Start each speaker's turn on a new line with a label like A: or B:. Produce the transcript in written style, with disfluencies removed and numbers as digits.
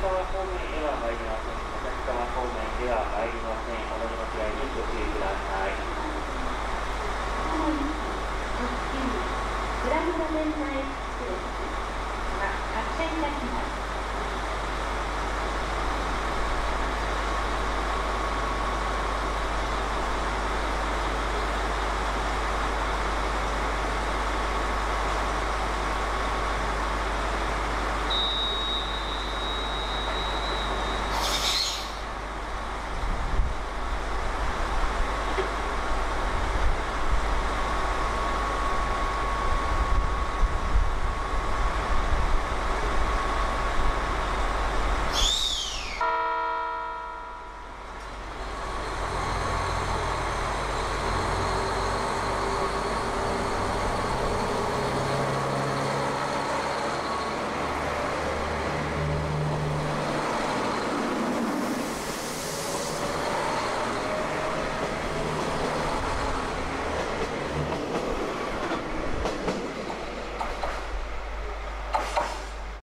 A: 川方面へは参りません。旭川方面では参りません。お乗り間違いにご注意ください。
B: グランドメンタイ